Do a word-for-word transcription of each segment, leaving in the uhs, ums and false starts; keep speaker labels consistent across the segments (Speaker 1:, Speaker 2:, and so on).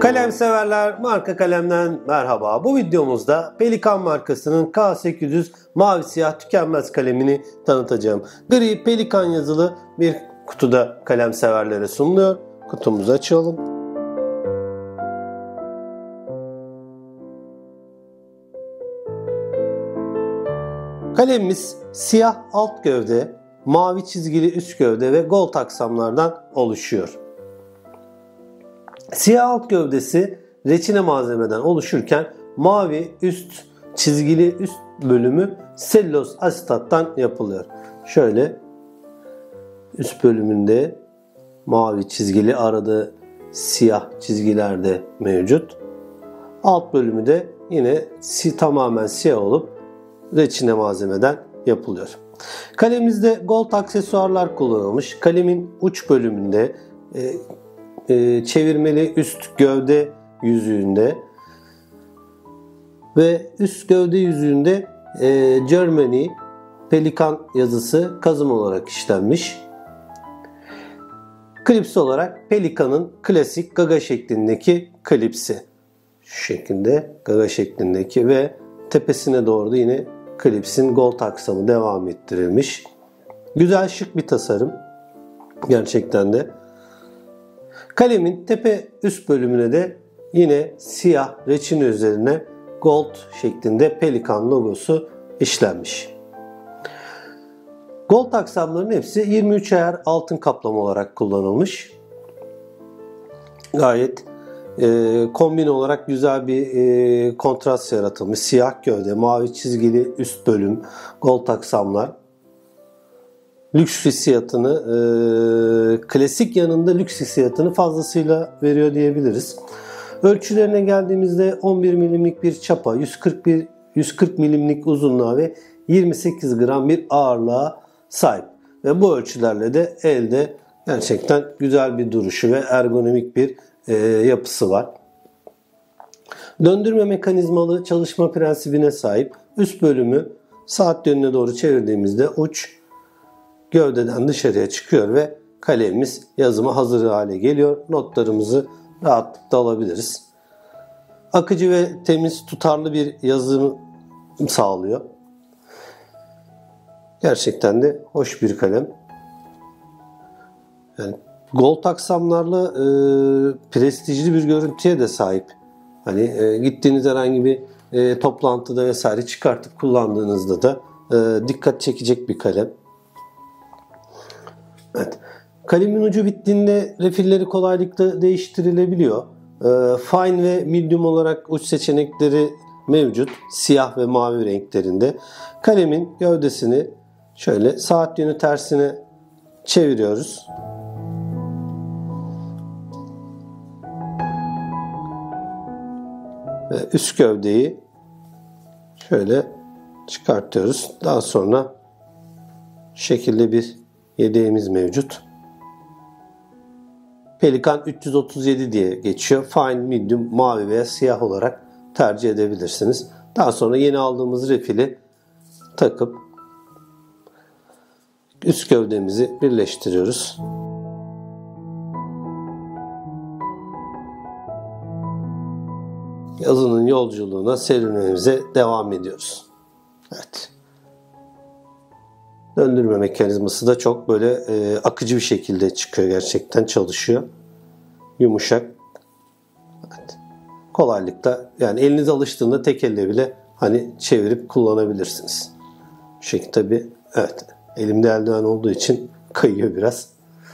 Speaker 1: Kalem severler, marka kalemden merhaba. Bu videomuzda Pelikan markasının K sekiz yüz mavi siyah tükenmez kalemini tanıtacağım. Gri Pelikan yazılı bir kutuda kalem severlere sunuluyor. Kutumuzu açalım. Kalemimiz siyah alt gövde, mavi çizgili üst gövde ve gold aksamlardan oluşuyor. Siyah alt gövdesi reçine malzemeden oluşurken mavi üst çizgili üst bölümü selüloz asetattan yapılıyor. Şöyle üst bölümünde mavi çizgili, arada siyah çizgiler de mevcut. Alt bölümü de yine tamamen siyah olup reçine malzemeden yapılıyor. Kalemimizde gold aksesuarlar kullanılmış. Kalemin uç bölümünde e, e, çevirmeli üst gövde yüzüğünde ve üst gövde yüzüğünde e, Germany Pelikan yazısı kazım olarak işlenmiş. Klipsi olarak Pelikan'ın klasik gaga şeklindeki klipsi. Şu şekilde gaga şeklindeki ve tepesine doğru da yine klipsin gold aksamı devam ettirilmiş. Güzel, şık bir tasarım. Gerçekten de. Kalemin tepe üst bölümüne de yine siyah reçine üzerine gold şeklinde Pelikan logosu işlenmiş. Gold aksamların hepsi yirmi üç ayar altın kaplama olarak kullanılmış. Gayet e, kombin olarak güzel bir e, kontrast yaratılmış. Siyah gövde, mavi çizgili üst bölüm, gold aksamlar. Lüks hissiyatını, e, klasik yanında lüks hissiyatını fazlasıyla veriyor diyebiliriz. Ölçülerine geldiğimizde on bir milimlik bir çapa, yüz kırk bir yüz kırk milimlik uzunluğa ve yirmi sekiz gram bir ağırlığa sahip. Ve bu ölçülerle de elde gerçekten güzel bir duruşu ve ergonomik bir e, yapısı var. Döndürme mekanizmalı çalışma prensibine sahip. Üst bölümü saat yönüne doğru çevirdiğimizde uç gövdeden dışarıya çıkıyor ve kalemimiz yazıma hazır hale geliyor. Notlarımızı rahatlıkla alabiliriz. Akıcı ve temiz, tutarlı bir yazım sağlıyor. Gerçekten de hoş bir kalem. Yani gold aksamlarla e, prestijli bir görüntüye de sahip. Hani e, gittiğiniz herhangi bir e, toplantıda vesaire çıkartıp kullandığınızda da e, dikkat çekecek bir kalem. Evet. Kalemin ucu bittiğinde refilleri kolaylıkla değiştirilebiliyor. E, fine ve medium olarak uç seçenekleri mevcut. Siyah ve mavi renklerinde. Kalemin gövdesini şöyle saat yönü tersine çeviriyoruz. Ve üst gövdeyi şöyle çıkartıyoruz. Daha sonra şekilde bir yedeğimiz mevcut. Pelikan üç yüz otuz yedi diye geçiyor. Fine, medium, mavi veya siyah olarak tercih edebilirsiniz. Daha sonra yeni aldığımız refili takıp üst gövdemizi birleştiriyoruz. Yazının yolculuğuna serinlememize devam ediyoruz. Evet. Döndürme mekanizması da çok böyle e, akıcı bir şekilde çıkıyor, gerçekten çalışıyor. Yumuşak. Evet. Kolaylıkla, yani eliniz alıştığında tek elle bile hani çevirip kullanabilirsiniz. Bu şekilde tabii, evet, elimde eldiven olduğu için kayıyor biraz.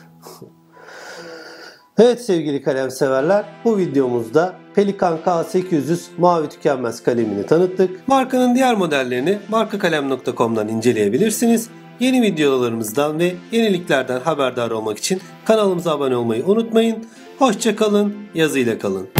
Speaker 1: Evet sevgili kalem severler, bu videomuzda Pelikan K sekiz yüz mavi tükenmez kalemini tanıttık. Markanın diğer modellerini marka kalem nokta com'dan inceleyebilirsiniz. Yeni videolarımızdan ve yeniliklerden haberdar olmak için kanalımıza abone olmayı unutmayın. Hoşça kalın, yazıyla kalın.